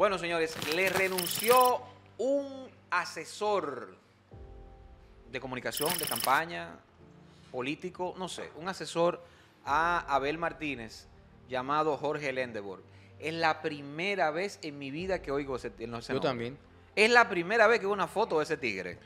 Bueno, señores, le renunció un asesor de comunicación, de campaña, político, no sé, un asesor a Abel Martínez llamado Jorge Lendeborg. Es la primera vez en mi vida que oigo ese nombre. Yo también. Es la primera vez que veo una foto de ese tigre.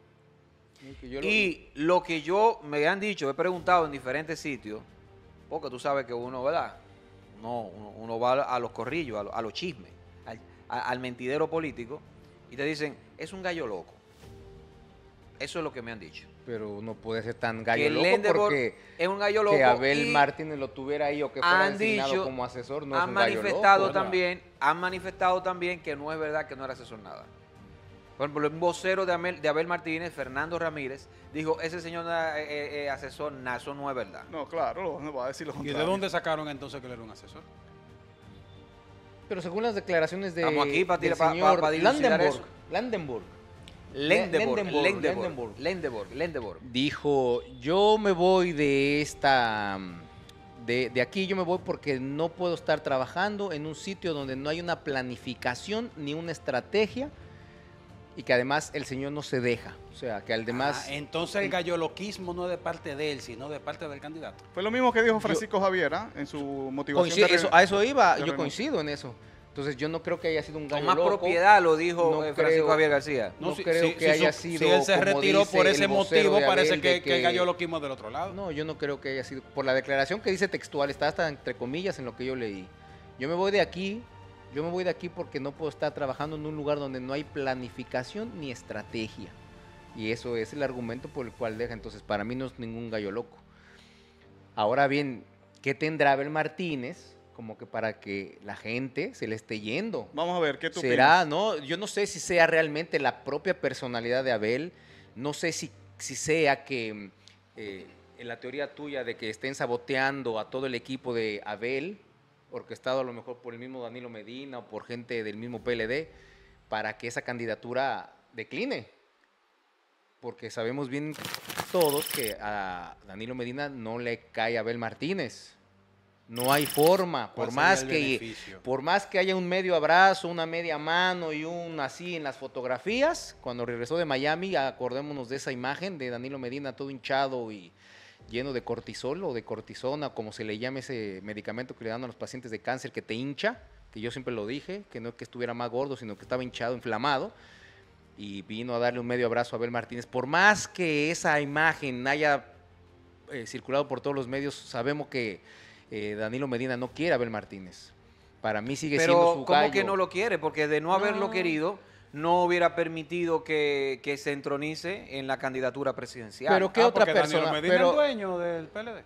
Y lo que yo me han dicho, he preguntado en diferentes sitios, porque tú sabes que uno, ¿verdad? Uno va a los corrillos, a los chismes, al mentidero político, y te dicen, es un gallo loco. Eso es lo que me han dicho. Pero no puede ser tan gallo loco Lendeborg porque es un gallo loco. Que Abel Martínez lo tuviera ahí o que fuera designado Dicho, como asesor no han es un gallo manifestado loco. Han manifestado también que no es verdad que no era asesor nada. Por ejemplo, un vocero de Abel Martínez, Fernando Ramírez, dijo, ese señor no era asesor, nada, eso no es verdad. No, claro, no va a decir lo ¿Y contrario. de dónde sacaron entonces que él era un asesor? Pero según las declaraciones de Estamos aquí del señor Lendeborg. Dijo, yo me voy de esta... De aquí yo me voy porque no puedo estar trabajando en un sitio donde no hay una planificación ni una estrategia y que además el señor no se deja. O sea, que además... entonces el galloloquismo no es de parte de él, sino de parte del candidato. Fue lo mismo que dijo Francisco Javier en su motivación. A eso iba, yo coincido en eso. Entonces yo no creo que haya sido un gallo con más loco. propiedad lo dijo Francisco Javier García. No creo que haya sido. Si él se retiró por ese motivo, parece que el gallo loquismo es del otro lado. No, yo no creo que haya sido. Por la declaración que dice textual, está hasta entre comillas en lo que yo leí. Yo me voy de aquí porque no puedo estar trabajando en un lugar donde no hay planificación ni estrategia. Y eso es el argumento por el cual deja. Entonces, para mí no es ningún gallo loco. Ahora bien, ¿qué tendrá Abel Martínez? Como que para que la gente se le esté yendo. Vamos a ver, ¿qué tú ¿será? opinas? ¿No? Yo no sé si sea realmente la propia personalidad de Abel. No sé si sea que en la teoría tuya de que estén saboteando a todo el equipo de Abel, orquestado a lo mejor por el mismo Danilo Medina o por gente del mismo PLD, para que esa candidatura decline. Porque sabemos bien todos que a Danilo Medina no le cae Abel Martínez. No hay forma, por más que haya un medio abrazo, una media mano y un así en las fotografías, cuando regresó de Miami, acordémonos de esa imagen de Danilo Medina todo hinchado y lleno de cortisol o de cortisona, como se le llama ese medicamento que le dan a los pacientes de cáncer que te hincha, que yo siempre lo dije, que no es que estuviera más gordo, sino que estaba hinchado, inflamado, y vino a darle un medio abrazo a Abel Martínez. Por más que esa imagen haya circulado por todos los medios, sabemos que Danilo Medina no quiere a Abel Martínez. Para mí sigue siendo su gallo. ¿Cómo que no lo quiere? Porque de no haberlo querido, no hubiera permitido que se entronice en la candidatura presidencial. Pero ¿qué otra persona? Danilo Medina es dueño del PLD.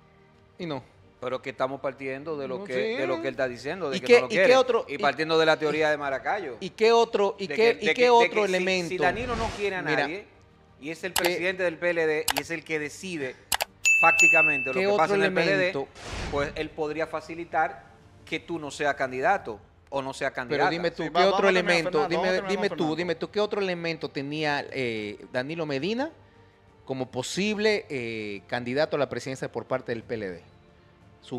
Y no. Pero que estamos partiendo de lo que él está diciendo, de ¿Y que qué, no lo y quiere. qué otro, y partiendo de la teoría de Maracayo. ¿Y qué otro, elemento? Si Danilo no quiere a nadie, y es el presidente del PLD, y es el que decide fácticamente lo que pasa en el PLD, pues él podría facilitar que tú no seas candidato o no seas candidata. Pero dime tú, ¿qué otro elemento? Dime tú, ¿qué otro elemento tenía Danilo Medina como posible candidato a la presidencia por parte del PLD? Su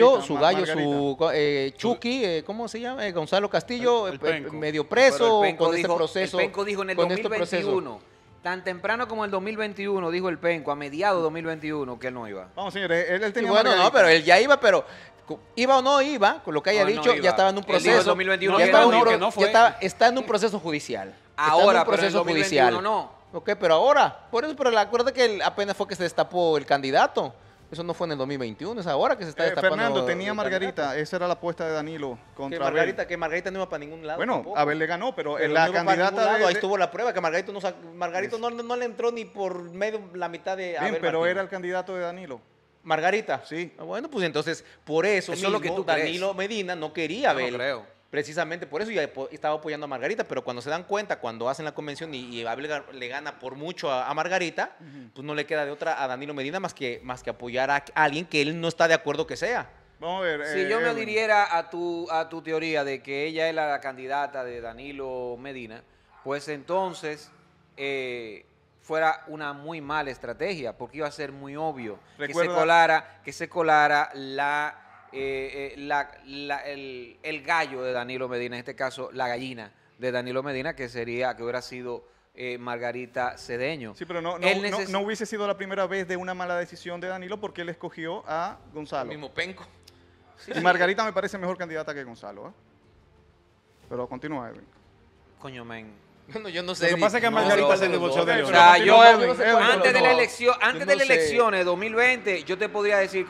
Chucky, ¿cómo se llama? Gonzalo Castillo, medio preso con este proceso. El Penco dijo en el 2021, tan temprano como el 2021, dijo el Penco, a mediados de 2021, que él no iba. Vamos, señores, él tenía pero él ya iba, pero iba o no iba, con lo que haya dicho, ya estaba en un proceso. El 2021 está en un proceso judicial. Ahora, pero en el 2021 no. Ok, pero ahora, pero acuérdate que apenas fue que se destapó el candidato. Eso no fue en el 2021, es ahora que se está destapando. Fernando, tenía Margarita, esa era la apuesta de Danilo contra Abel. Que Margarita no iba para ningún lado. Bueno, tampoco. Abel le ganó, pero la no candidata ahí estuvo la prueba, que Margarito no le entró ni por medio la mitad de Abel pero Martínez. era el candidato de Danilo. Margarita. Sí. Bueno, pues entonces, por eso es lo que tú Danilo Medina no quería a Abel. No creo. Precisamente por eso ya estaba apoyando a Margarita, pero cuando se dan cuenta, cuando hacen la convención y Abel le gana por mucho a Margarita, pues no le queda de otra a Danilo Medina más que apoyar a alguien que él no está de acuerdo que sea. Vamos a ver. Si yo me adhiriera a tu teoría de que ella es la candidata de Danilo Medina, pues entonces fuera una muy mala estrategia, porque iba a ser muy obvio que se colara la el gallo de Danilo Medina, en este caso la gallina de Danilo Medina, que hubiera sido Margarita Cedeño. Sí, pero no hubiese sido la primera vez de una mala decisión de Danilo porque él escogió a Gonzalo. El mismo penco. Y Margarita me parece mejor candidata que Gonzalo. Pero continúa, Edwin. Coño, men. Bueno, yo no sé. Lo que pasa es que Margarita se divorció de O Leonel. sea, yo, Edwin, antes de la no. elección, antes Yo de no las sé. elecciones de 2020, yo te podría decir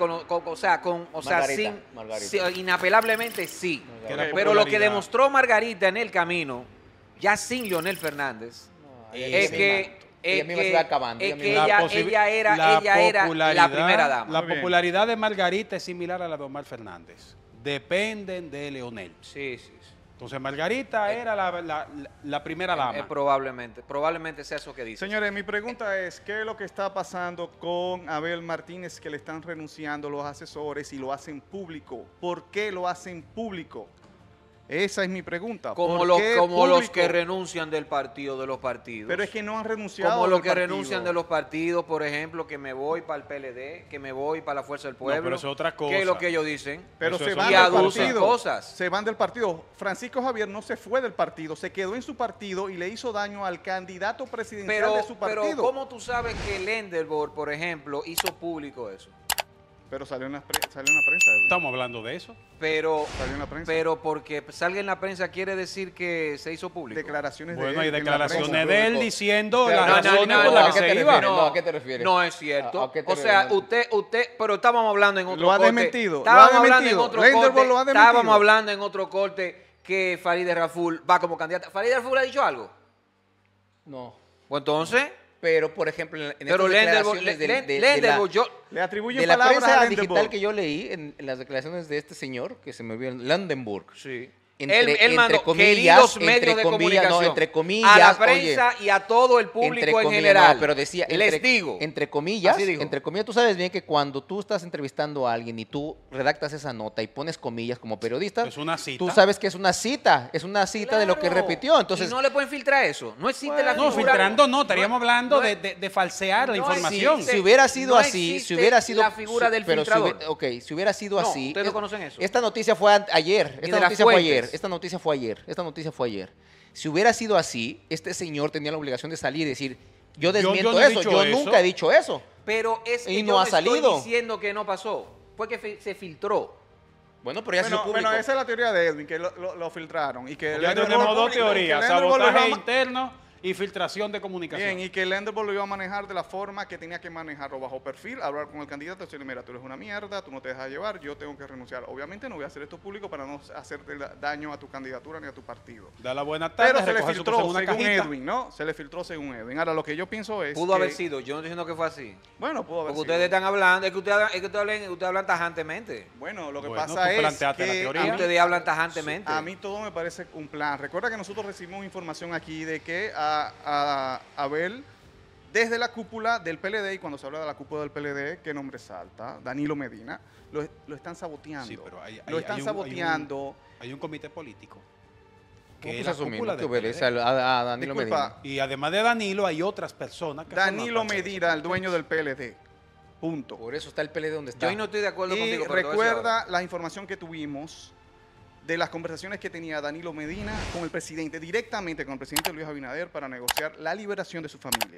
Margarita. inapelablemente sí. Que la Pero lo que popularidad. demostró Margarita en el camino, ya sin Leonel Fernández, es que ella misma se va acabando, es ella que misma. ella era la primera dama. La Muy bien. popularidad de Margarita es similar a la de Omar Fernández. Dependen de Leonel. Sí, sí, sí. Entonces Margarita era la primera dama. Probablemente sea eso que dice. Señores, mi pregunta es, ¿qué es lo que está pasando con Abel Martínez que le están renunciando los asesores y lo hacen público? ¿Por qué lo hacen público? Esa es mi pregunta. Como, ¿Por los, qué como los público? que renuncian del partido, de los partidos. Pero es que no han renunciado. Como los del que partido. renuncian de los partidos, por ejemplo, que me voy para el PLD, que me voy para la Fuerza del Pueblo. pero eso es otra cosa. ¿Qué es lo que ellos dicen? Pero Eso se es van y del aducen partido. cosas. Se van del partido. Francisco Javier no se fue del partido, se quedó en su partido y le hizo daño al candidato presidencial de su partido. Pero ¿cómo tú sabes que Lenderborg, por ejemplo, hizo público eso? Pero salió en la prensa. Edwin. Estamos hablando de eso. Pero, Salió en la prensa. pero porque salga en la prensa quiere decir que se hizo público. Declaraciones Bueno, de hay él en la declaraciones prensa. de él diciendo Pero las no, razones no, por no, las ¿a que qué se te iba. refieres? No, ¿a qué te refieres? No es cierto. ¿A qué te O sea, refieres? pero estábamos hablando en otro Lo ha corte. desmentido, Estábamos lo ha hablando en desmentido. otro Lenderborg corte. lo ha desmentido. Estábamos hablando en otro corte que Farideh Raful va como candidata. ¿Farideh Raful ha dicho algo? No. Pues entonces, Pero, por ejemplo, en pero estas Lenderborg, declaraciones de Lenderborg, yo... Le atribuyen la palabras a prensa Lenderborg. digital que yo leí, en las declaraciones de este señor, que se me olvidó, Landenburg. Sí. Entre- él mandó, entre comillas, queridos entre medios de comillas, comunicación, no, entre comillas, a la oye, prensa y a todo el público Entre en comillas, general. no, pero decía, les digo, entre comillas, Así dijo. tú sabes bien que cuando tú estás entrevistando a alguien y tú redactas esa nota y pones comillas como periodista, Es una cita. tú sabes que es una cita de lo que Claro. repitió. Entonces, y no le pueden filtrar eso. No existe la No, figura. filtrando no, estaríamos hablando no de falsear la no información. existe. si hubiera sido No así, existe si hubiera sido la figura del pero filtrador. si hubiera sido No, así, ustedes no conocen eso. Esta noticia fue ayer, Ni esta de las noticia fue ayer, fuentes. esta noticia fue ayer. Si hubiera sido así, este señor tenía la obligación de salir y decir, yo desmiento no he eso, dicho yo eso. nunca he dicho eso. Pero es que Y yo no ha estoy salido. diciendo que no pasó. Fue que se filtró. Bueno, pero ya se hizo público. Bueno, esa es la teoría de Edwin, que lo filtraron. Y que Ya Lenderborg- tenemos dos y que teorías, Lenderborg lo sabotaje iba a- interno y filtración de comunicación. Bien, y que Lenderborg lo iba a manejar de la forma que tenía que manejarlo, bajo perfil, hablar con el candidato, decirle, mira, tú eres una mierda, tú no te dejas llevar, yo tengo que renunciar. Obviamente no voy a hacer esto público para no hacerte daño a tu candidatura ni a tu partido. Da la buena tarde, Pero se le recoge su cosa filtró en una según cajita. Edwin, ¿no? Se le filtró según Edwin. Ahora, lo que yo pienso es Pudo que- haber sido. Yo no estoy diciendo que fue así. Bueno, pudo haber Porque sido. ustedes están hablando, es que ustedes hablan tajantemente. Bueno, lo que Bueno, pasa tú es planteaste la que teoría. Ustedes hablan tajantemente. a mí todo me parece un plan. Recuerda que nosotros recibimos información aquí de que a Abel, desde la cúpula del PLD, y cuando se habla de la cúpula del PLD, ¿qué nombre salta? Danilo Medina, lo están saboteando. Sí, pero lo están saboteando. Hay un comité político. ¿Cómo Que pues es la asumimos cúpula que del obedece PLD. a Danilo Disculpa, Medina? Y además de Danilo, hay otras personas que Danilo forman parte de Medina, ese el dueño del PLD. Punto. Por eso está el PLD donde está. Yo ahí no estoy de acuerdo Y contigo. pero te voy a decir ahora. recuerda la información que tuvimos de las conversaciones que tenía Danilo Medina con el presidente, directamente con el presidente Luis Abinader, para negociar la liberación de su familia.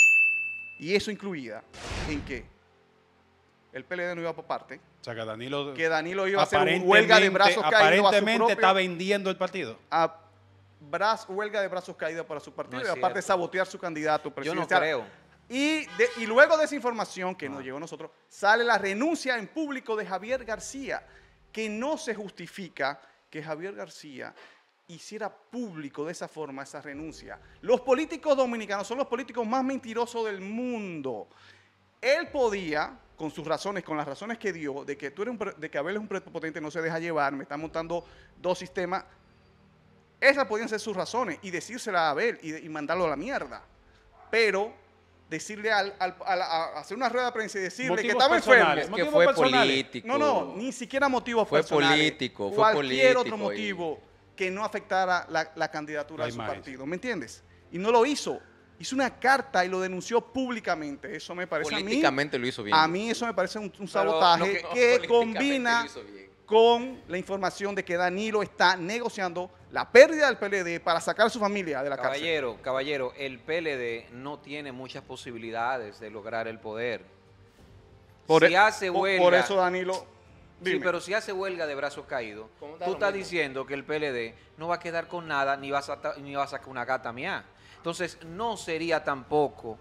Y eso incluía en que el PLD no iba por parte, O sea, que Danilo que Danilo iba a hacer una huelga de brazos caídos a su aparentemente está propio, vendiendo el partido. huelga de brazos caídos para su partido, No y es aparte cierto. sabotear su candidato Yo no presidencial. creo. Y luego de esa información que nos llegó a nosotros, sale la renuncia en público de Javier García, que no se justifica que Javier García hiciera público de esa forma esa renuncia. Los políticos dominicanos son los políticos más mentirosos del mundo. Él podía, con sus razones, con las razones que dio, de que de que Abel es un prepotente, no se deja llevar, me está montando dos sistemas, esas podían ser sus razones y decírsela a Abel y mandarlo a la mierda. Pero decirle a hacer una rueda de prensa y decirle que Motivos estaba personales, enfermo. que motivos fue personales. político. No, ni siquiera motivos Fue personales. político, fue Cualquier político otro motivo que no afectara la candidatura La de su imagen. partido. ¿Me entiendes? Y no lo hizo. Hizo una carta y lo denunció públicamente. Eso me parece Políticamente lo hizo bien. a mí eso me parece un Pero sabotaje lo que Políticamente combina lo hizo bien. con la información de que Danilo está negociando la pérdida del PLD para sacar a su familia de la cárcel. Caballero, el PLD no tiene muchas posibilidades de lograr el poder. Si hace huelga, por eso, Danilo, dime. sí, pero si hace huelga de brazos caídos, tú estás diciendo que el PLD no va a quedar con nada ni va a sacar una gata mía. Entonces, no sería tampoco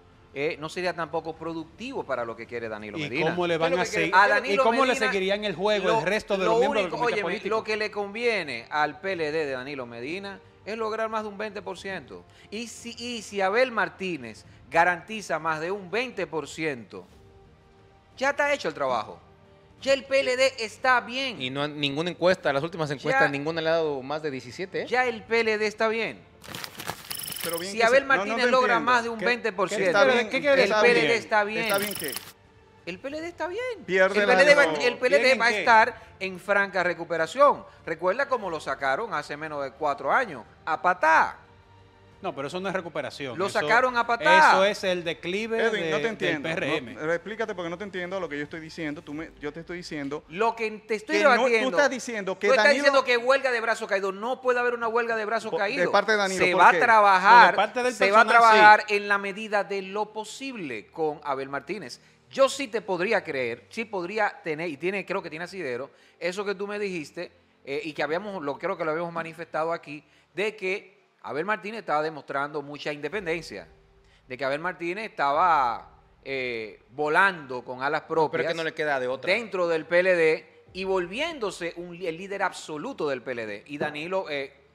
productivo para lo que quiere Danilo ¿Y Medina. cómo le van a seguir? A ¿Y Danilo cómo le Medina, seguirían el juego el resto de los miembros del comité óyeme, político? lo que le conviene al PLD de Danilo Medina es lograr más de un 20%. Y si Abel Martínez garantiza más de un 20%, ya está hecho el trabajo. Ya el PLD está bien. Y no ninguna encuesta, las últimas encuestas, ninguna le ha dado más de 17. Ya el PLD está bien. Pero bien Si que Abel no Martínez te logra entiendo. más de un ¿Qué- 20%, Está bien, ¿Qué quiere el decir PLD bien? está bien. ¿Está bien qué? El PLD está bien. Pierde el la PLD, elección. el PLD ¿Bien en va a qué? estar en franca recuperación. Recuerda cómo lo sacaron hace menos de 4 años. A patá. No, pero eso no es recuperación. Lo eso- sacaron a patada. Eso es el declive Edwin, no te del entiendo. PRM. Explícate porque no te entiendo lo que yo estoy diciendo. Yo te estoy diciendo Lo que te estoy que no, debatiendo. tú estás diciendo que Tú estás Danilo... diciendo que huelga de brazos caídos. No puede haber una huelga de brazos De caídos. parte de Danilo, Se ¿por va a qué? No, trabajar, de parte del se va a personal, trabajar en la medida de lo posible con Abel Martínez. Yo sí te podría creer, sí podría tener, y creo que tiene asidero, eso que tú me dijiste, y que creo que lo habíamos manifestado aquí, de que Abel Martínez estaba demostrando mucha independencia, de que Abel Martínez estaba volando con alas propias Pero es que no le queda de otra. dentro del PLD y volviéndose el líder absoluto del PLD. Y Danilo,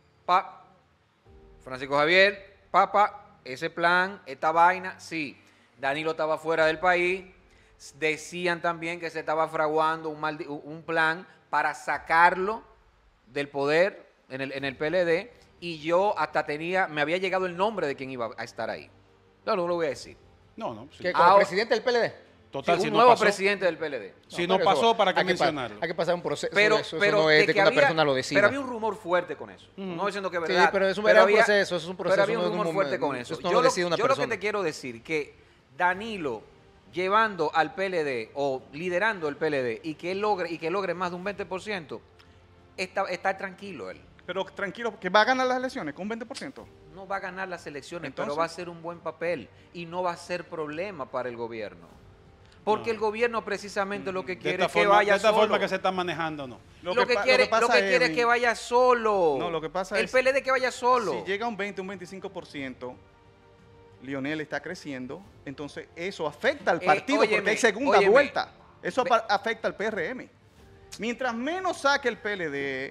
Francisco Javier, ese plan, esta vaina, sí. Danilo estaba fuera del país. Decían también que se estaba fraguando un plan para sacarlo del poder en el PLD. Y yo hasta me había llegado el nombre de quien iba a estar ahí. No lo voy a decir. No. Sí. ¿Qué, como Ahora- presidente del PLD? Total, Sí, si un no nuevo pasó, presidente del PLD. Si no pero eso pasó, ¿para qué hay que mencionarlo? Hay que pasar un proceso. Pero eso no es de que una persona lo decida. Pero había un rumor fuerte con eso. No diciendo que es Sí, verdad. pero es un proceso, eso es un proceso. Pero había no un es de rumor fuerte con eso. Eso no lo decide una yo lo que persona. te quiero decir que Danilo llevando al PLD o liderando el PLD y que logre más de un 20%, está tranquilo él. Pero tranquilo, que va a ganar las elecciones con un 20%. No va a ganar las elecciones, Entonces- pero va a hacer un buen papel y no va a ser problema para el gobierno. Porque el gobierno precisamente lo que De quiere esta es que forma, vaya de esta solo. forma que se está manejando, no. Lo que quiere es que vaya solo. No, lo que pasa el es- PLD que vaya solo. Si llega a un 20, un 25%, Lionel está creciendo, entonces eso afecta al partido óyeme, porque hay segunda óyeme. vuelta. Eso afecta al PRM. Mientras menos saque el PLD,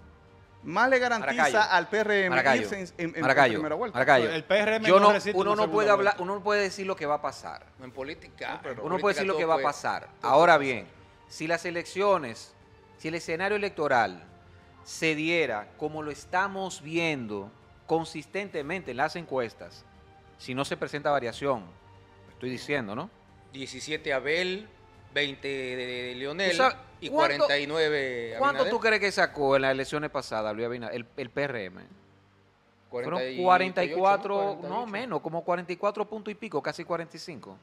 más le garantiza Maracayo. al PRM Maracayo. irse en Maracayo. primera vuelta. Maracayo. El PRM Yo no no, resiste uno una no segunda puede hablar, vuelta. uno no puede decir lo que va a pasar. En política. No, pero- Uno puede decir lo que va a pasar. Ahora bien, si las elecciones, si el escenario electoral se diera como lo estamos viendo consistentemente en las encuestas, si no se presenta variación, estoy diciendo, ¿no? 17 Abel, 20 de Lionel ¿Tú sabes y cuánto- 49 ¿Cuánto Abinader. tú crees que sacó en las elecciones pasadas Luis Abinader, el PRM? Fueron 48, 44, no 48. menos, como 44 puntos y pico, casi 45.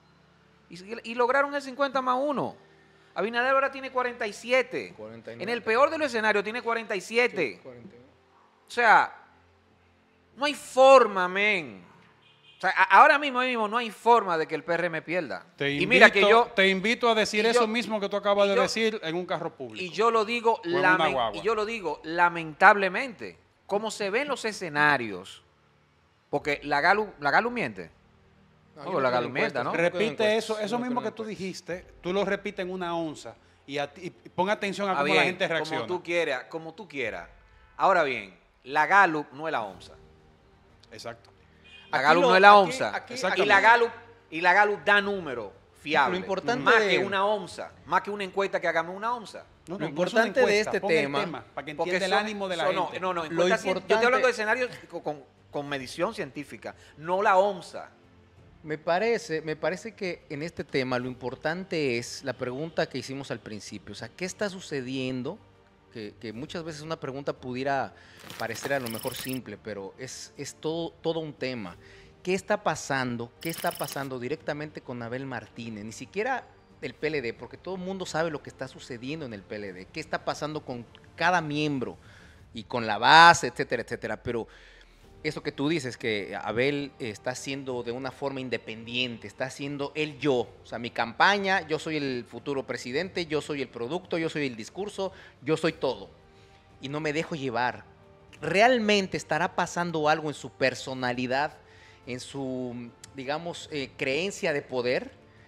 Y lograron el 50 más 1. Abinader ahora tiene 47. 49. En el peor de los escenarios tiene 47. Sí, 49. O sea, no hay forma, men. O sea, ahora mismo no hay forma de que el PRM pierda. Te invito a decir y eso yo- mismo que tú acabas y de yo- decir en un carro público. Y yo lo digo, en una guagua. lamentablemente, como se ven los escenarios, porque la Galu miente. No, No, yo la creo en Galumienta, encuestas, ¿no? yo creo en Repite encuestas, eso, yo eso no mismo creo que en tú encuestas. dijiste, tú lo repites en una onza y pon atención a Ah, cómo bien, la gente reacciona. como tú quieras. Ahora bien, la Galup no es la ONSA. Exacto. La Aquí Galup lo- no es la aquí- ONSA. aquí- Y la Galup da números fiables. Lo importante más de- que una ONSA, más que una encuesta que hagamos una ONSA. No, Lo no, importante no es una de encuesta, este pon el tema, para que Porque entienda el son- ánimo de la son- gente. No, Lo encuestas yo estoy hablando importante- de escenarios con medición científica, no la ONSA. Me parece que en este tema lo importante es la pregunta que hicimos al principio. O sea, ¿qué está sucediendo? Que muchas veces una pregunta pudiera parecer a lo mejor simple, pero es todo un tema. ¿Qué está pasando? ¿Qué está pasando directamente con Abel Martínez? Ni siquiera del PLD, porque todo el mundo sabe lo que está sucediendo en el PLD, qué está pasando con cada miembro y con la base, etcétera, etcétera. Pero eso que tú dices, que Abel está haciendo de una forma independiente, está haciendo él yo. O sea, mi campaña, yo soy el futuro presidente, yo soy el producto, yo soy el discurso, yo soy todo. Y no me dejo llevar. ¿Realmente estará pasando algo en su personalidad, en su, digamos, creencia de poder?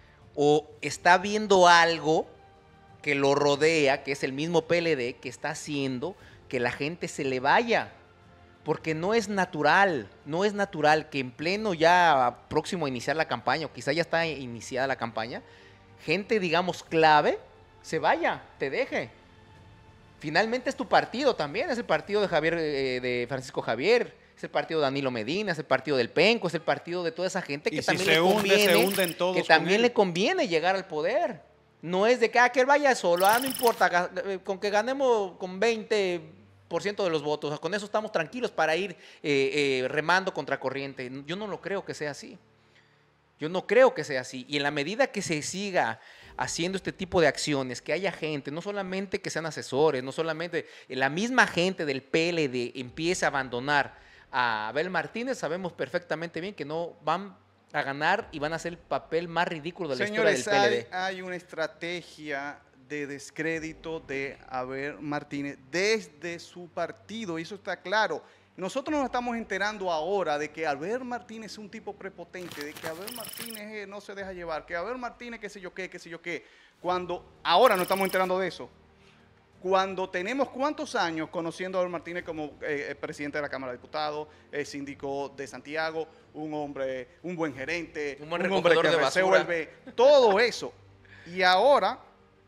¿O está viendo algo que lo rodea, que es el mismo PLD, que está haciendo que la gente se le vaya? Porque no es natural que en pleno ya próximo a iniciar la campaña, o quizá ya está iniciada la campaña, gente, digamos, clave, se vaya, te deje. Finalmente es tu partido también, es el partido de Javier, de Francisco Javier, es el partido de Danilo Medina, es el partido del Penco, es el partido de toda esa gente que Y si también se le hunde, conviene, se hunden todos que con también él. le conviene llegar al poder. No es de que él vaya solo, no importa, con que ganemos con 20% de los votos, o sea, con eso estamos tranquilos para ir remando contra corriente. Yo no lo creo que sea así. Yo no creo que sea así. Y en la medida que se siga haciendo este tipo de acciones, que haya gente, no solamente que sean asesores, no solamente la misma gente del PLD empiece a abandonar a Abel Martínez, sabemos perfectamente bien que no van a ganar y van a hacer el papel más ridículo de la Señores, historia del PLD. hay una estrategia de descrédito de Abel Martínez desde su partido, y eso está claro. Nosotros nos estamos enterando ahora de que Abel Martínez es un tipo prepotente, de que Abel Martínez no se deja llevar, que Abel Martínez qué sé yo qué, cuando ahora nos estamos enterando de eso. Cuando tenemos cuántos años conociendo a Abel Martínez como presidente de la Cámara de Diputados, síndico de Santiago, un hombre, un buen gerente, Un buen hombre recogedor que de basura. resuelve, todo eso. Y ahora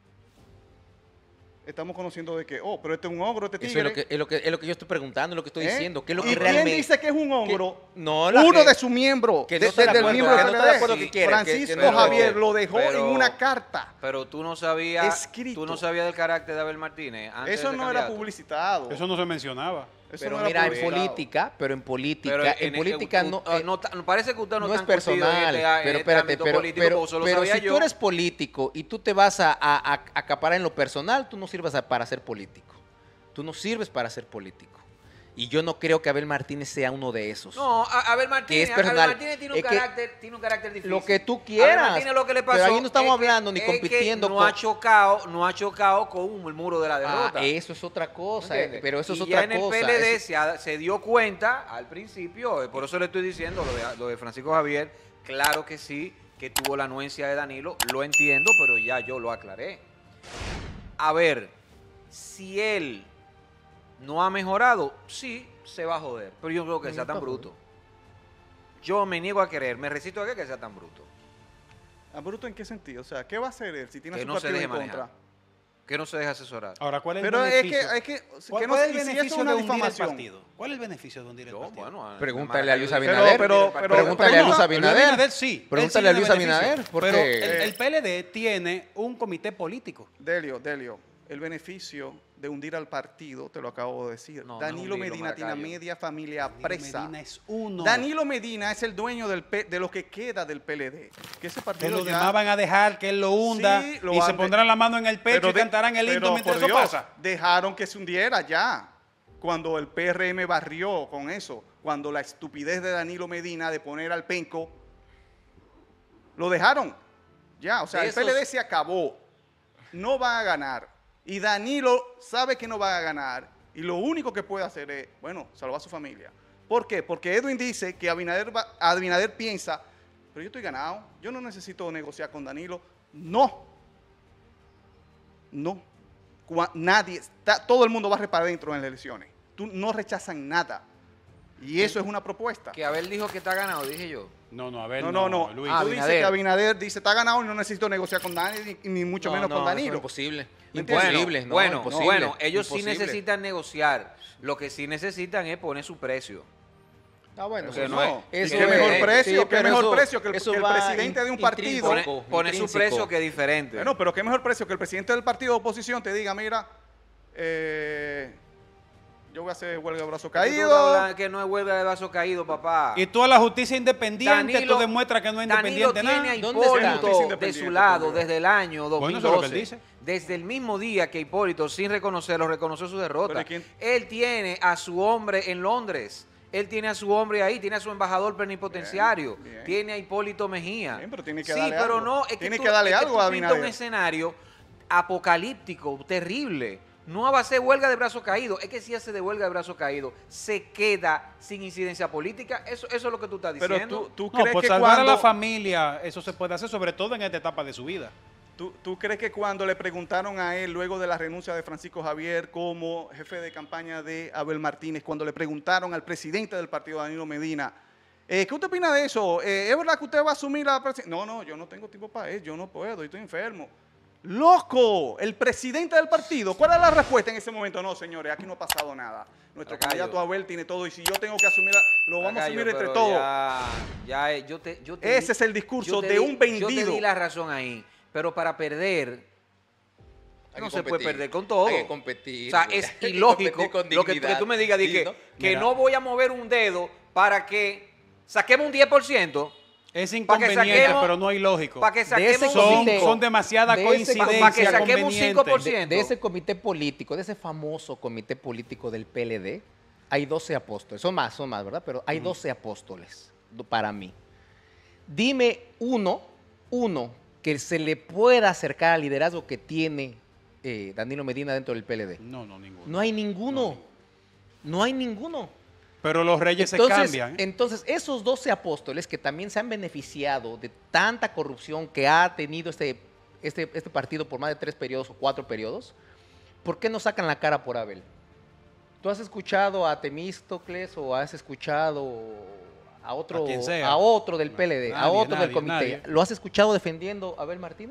estamos conociendo de que, pero este es un ogro, este Eso tigre. es lo que yo estoy preguntando, es lo que estoy diciendo. ¿Qué es lo ¿Y que quién realmente dice que es un ogro? No, Uno de sus miembros, que no está de del acuerdo, miembro que del no está de PLD, acuerdo que quiere, Francisco que no- Javier lo dejó pero- en una carta. Pero tú no sabías, Escrito. tú no sabías del carácter de Abel Martínez antes Eso de ser no era candidato. publicitado. Eso no se mencionaba. Eso Pero no era mira, en publicitado. política, Pero en política no, parece que usted no no es está curtido personal, en pero este espérate, ámbito pero, político, pero, porque eso lo pero sabía si yo. tú eres político y tú te vas a acaparar en lo personal, tú no sirves para ser político. Tú no sirves para ser político. Y yo no creo que Abel Martínez sea uno de esos. No, Abel Que Martínez, es personal. Abel Martínez tiene un Es que carácter difícil. lo que tú Abel quieras, Martínez lo que le pasó pero ahí no estamos es que- hablando ni es que compitiendo no con- ha chocado con el muro de la derrota. eso es otra cosa, ¿Entiendes? pero eso es Y otra ya en el cosa. PLD eso- se dio cuenta al principio, por eso le estoy diciendo lo de Francisco Javier, claro que sí, que tuvo la anuencia de Danilo, lo entiendo, pero ya yo lo aclaré. A ver, si él no ha mejorado, sí, se va a joder, pero yo no creo que sea tan bruto. Yo me niego a creer, me resisto a que sea tan bruto. ¿Ah, bruto en qué sentido? O sea, ¿qué va a hacer él si tiene a Que su no se partido deje en manejar. contra? Que no se deje asesorar. Ahora, ¿cuál es Pero el es beneficio? que ¿Cuál es el y si eso beneficio es una de hundir el difamación. partido? ¿Cuál es el beneficio de hundir el Yo, partido? bueno, Pregúntale a Luis Pero- Abinader. pero- Pregúntale a Luis no, Abinader. sí. él Pregúntale a sí Luis tiene beneficio. Abinader, porque- Pero el PLD tiene un comité político. Delio, el beneficio de hundir al partido, te lo acabo de decir. No, no es Danilo hundirlo, Medina tiene a Maracayo. media familia Danilo presa. Medina es uno. Danilo Medina es el dueño de lo que queda del PLD. Que ese Que partido los ya- demás van a dejar que él lo hunda Sí, lo y se han- pondrán la mano en el pecho y cantarán el himno pero, mientras por eso Dios, pasa. dejaron que se hundiera ya. Cuando el PRM barrió con eso, cuando la estupidez de Danilo Medina de poner al Penco, lo dejaron. Ya, o sea, el Esos- PLD se acabó. No va a ganar. Y Danilo sabe que no va a ganar. Y lo único que puede hacer es, bueno, salvar a su familia. ¿Por qué? Porque Edwin dice que Abinader piensa, pero yo estoy ganado, yo no necesito negociar con Danilo. No. No. Nadie, todo el mundo va a reparar dentro en las elecciones. No rechazan nada. Y eso es una propuesta. Que Abel dijo que está ganado, dije yo. No, a ver, No. Luis. Tú dices Abinader. que Abinader dice, está ganado y no necesito negociar con nadie, ni mucho menos con eso Danilo. es imposible. ¿Me entiendes? Imposible, no, bueno, imposible, bueno, ellos imposible. sí necesitan negociar. Lo que sí necesitan es poner su precio. Ah, bueno, Porque eso no es- eso ¿Y eso qué es- mejor sí, precio? ¿Qué pero mejor eso- precio que el eso que el va presidente de un partido? intrínseco, Pone su intrínseco. precio que es diferente. Bueno, pero qué mejor precio que el presidente del partido de oposición te diga, mira, yo voy a hacer huelga de brazo Que tú estás caído. hablando que no es huelga de brazo caído, papá. Y tú a la justicia independiente, Danilo- tú demuestras que no es Danilo independiente tiene nada. a ¿Dónde está? Justicia Hipólito de independiente, su lado por Dios. desde el año 2012. Bueno, eso es lo que él dice. Desde el mismo día que Hipólito, sin reconocerlo, reconoció su derrota. Pero ¿y quién? Él tiene a su hombre en Londres. Él tiene a su hombre ahí, tiene a su embajador plenipotenciario, Bien, bien. tiene a Hipólito Mejía. Bien, pero tiene que sí, darle pero algo. no, es que Tiene tú, que darle es algo tú a pintas un Abinader. escenario apocalíptico, terrible. No va a ser huelga de brazo caído. Es que si hace de huelga de brazo caído, se queda sin incidencia política. Eso es lo que tú estás Pero diciendo. tú No, crees por que salvar cuando... a la familia, eso se puede hacer, sobre todo en esta etapa de su vida. ¿Tú crees que cuando le preguntaron a él, luego de la renuncia de Francisco Javier como jefe de campaña de Abel Martínez, cuando le preguntaron al presidente del partido, Danilo Medina, ¿qué usted opina de eso? ¿Es verdad que usted va a asumir la presidencia? No, yo no tengo tiempo para eso, yo no puedo, yo estoy enfermo. ¡Loco! El presidente del partido. ¿Cuál es la respuesta en ese momento? No, señores, aquí no ha pasado nada. Nuestro Lacayo. candidato Abel tiene todo y si yo tengo que asumir, lo vamos a Lacayo, asumir entre pero todos. yo te Ese di- es el discurso yo te de di- un vendido. Yo te di la razón ahí, pero para perder Hay no que se puede competir. perder con todo. Hay que competir. O sea, es Hay que ilógico competir con lo que dignidad. tú me digas de Sí, que, ¿no? que Mira. no voy a mover un dedo para que saquemos un 10%, Es Pa' que inconveniente, saquemos- pero no ilógico. para que ese saquemos son, un comité- 5%. son demasiadas de ese- coincidencias para que saquemos un convenientes. 5%. De ese comité político, de ese famoso comité político del PLD, hay 12 apóstoles. Son más, ¿verdad? Pero hay 12 apóstoles para mí. Dime uno que se le pueda acercar al liderazgo que tiene Danilo Medina dentro del PLD. No, ninguno. No hay ninguno. No hay ninguno. Pero los reyes se Entonces, cambian. entonces, esos 12 apóstoles que también se han beneficiado de tanta corrupción que ha tenido este partido por más de 3 periodos o 4 periodos, ¿por qué no sacan la cara por Abel? ¿Tú has escuchado a Temístocles o has escuchado a otro, A quien sea. a otro del PLD, a Nadie, otro del nadie, comité? nadie. ¿Lo has escuchado defendiendo a Abel Martínez?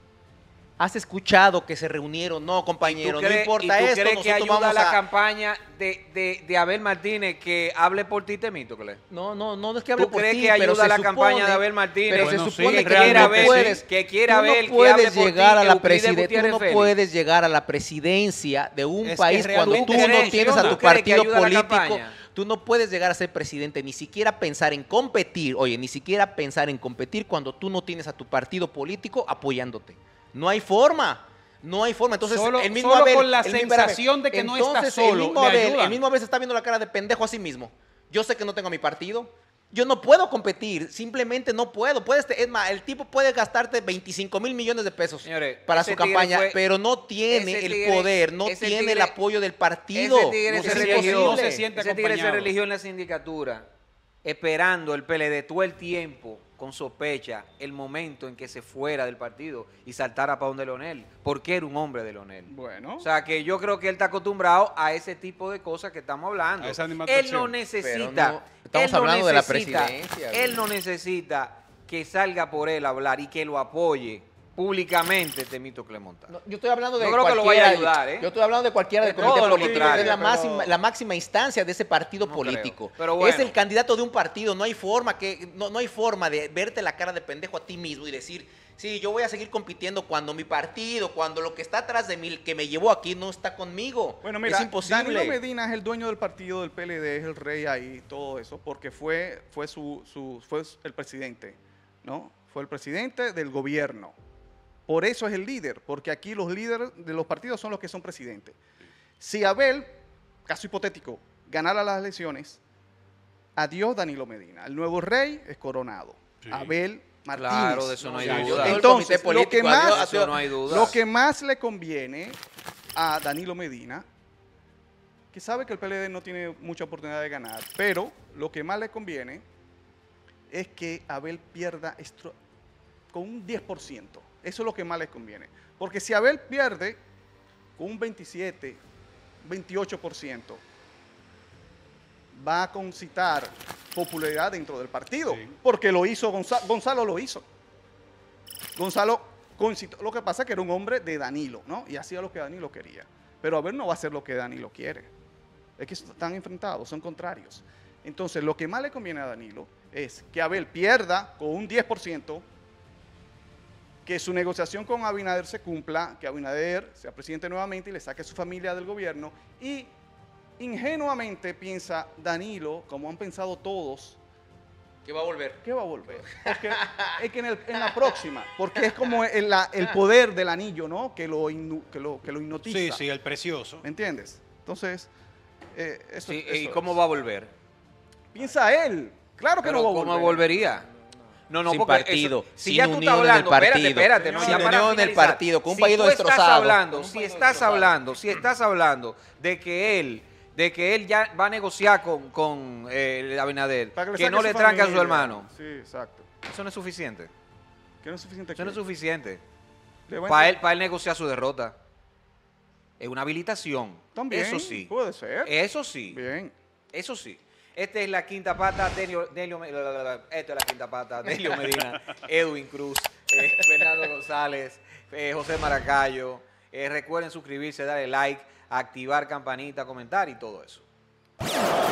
¿Has escuchado que se reunieron? No, compañero, no importa ¿Y tú esto, crees que nosotros ayuda a vamos la a... campaña de Abel Martínez que hable por ti, Temístocles? No es que hable ¿Tú por crees ti, que pero ayuda a se la campaña supone- de Abel Martínez? Pero Bueno, se sí, supone que quiera tú no ver, puedes, que quiera tú ver no que hable puedes por ti, llegar a que la Euclides presidencia, tú Gutiérrez no Félix. puedes llegar a la presidencia de un Es que país cuando realmente tú no crees, tienes a ¿tú tu crees que partido ayuda a la político. campaña? Tú no puedes llegar a ser presidente, ni siquiera pensar en competir, ni siquiera pensar en competir cuando tú no tienes a tu partido político apoyándote. No hay forma. No hay forma. Entonces, Solo- el mismo solo Abel, con la el mismo sensación de que no está entonces, solo, el mismo le Abel, ayudan. el mismo Abel se está viendo la cara de pendejo a sí mismo. Yo sé que no tengo mi partido. Yo no puedo competir, simplemente no puedo. Es más, el tipo puede gastarte 25 mil millones de pesos Señores, para ese su tigre campaña, fue- pero no tiene ese el tigre- poder, no ese tiene el tigre- apoyo del partido. Ese tigre No se es religió, imposible. no se siente ese tigre se acompañado. religió en la sindicatura, esperando el PLD todo el tiempo, con sospecha, el momento en que se fuera del partido y saltara para donde Leonel, porque era un hombre de Leonel. Bueno. O sea, que yo creo que él está acostumbrado a ese tipo de cosas que estamos hablando. A esa Él animadversión. no Pero necesita. no, estamos él no hablando de la necesita- presidencia, Él güey. no necesita que salga por él a hablar y que lo apoye públicamente Temístocles Montano. No, yo estoy hablando de Yo creo que lo cualquiera, vaya a ayudar, ¿eh? Yo estoy hablando de cualquiera del De comité todo lo político. contrario, Es pero- la máxima instancia de ese partido No político. creo, pero bueno. Es el candidato de un partido. No hay forma no hay forma de verte la cara de pendejo a ti mismo y decir, sí, yo voy a seguir compitiendo cuando mi partido, cuando lo que está atrás de mí, el que me llevó aquí, no está conmigo. Bueno, mira, es imposible. Danilo Medina es el dueño del partido del PLD, es el rey ahí, todo eso, porque fue el presidente, ¿no? Fue el presidente del gobierno. Por eso es el líder, porque aquí los líderes de los partidos son los que son presidentes. Si Abel, caso hipotético, ganara las elecciones, adiós Danilo Medina. El nuevo rey es coronado. Sí. Abel Martínez. Claro, de eso no hay Ya, yo duda. tengo el Entonces, comité lo que político, más- adiós, Eso no hay duda. Lo que más le conviene a Danilo Medina, que sabe que el PLD no tiene mucha oportunidad de ganar, pero lo que más le conviene es que Abel pierda con un 10%. Eso es lo que más le conviene. Porque si Abel pierde con un 27, 28%, va a concitar popularidad dentro del partido. Sí. Porque lo hizo Gonzalo lo hizo. Gonzalo concitó. Lo que pasa es que era un hombre de Danilo, ¿no? Y hacía lo que Danilo quería. Pero Abel no va a hacer lo que Danilo quiere. Es que están enfrentados, son contrarios. Entonces, lo que más le conviene a Danilo es que Abel pierda con un 10%, que su negociación con Abinader se cumpla, que Abinader sea presidente nuevamente y le saque a su familia del gobierno y ingenuamente piensa Danilo, como han pensado todos, ¿Qué va a volver? que va a volver. Porque es que en la próxima, porque es como el poder del anillo, ¿no? Que lo hipnotiza. Sí, sí, el precioso. ¿Me entiendes? Entonces, eso, Sí, eso ¿y es. cómo va a volver? Piensa él. Claro que Pero no va a ¿cómo volver. volvería? No, Sin porque partido, si sin ya tú estás unión en el hablando, partido, espérate, no, sin ya para unión en el finalizar. partido, con un Si país tú destrozado. si estás hablando de que él ya va a negociar con Abinader, Para que saque no le su tranque a su familia. hermano, Sí, exacto. eso no es suficiente. Que no es suficiente. Eso no es que- suficiente. le va a Para él negociar su derrota. Es una habilitación. También, Eso sí. puede ser. Eso sí. Bien. Eso sí. Esta es la quinta pata, esto es la quinta pata, Delio Medina, Edwin Cruz, Fernando González, José Maracayo. Recuerden suscribirse, darle like, activar campanita, comentar y todo eso.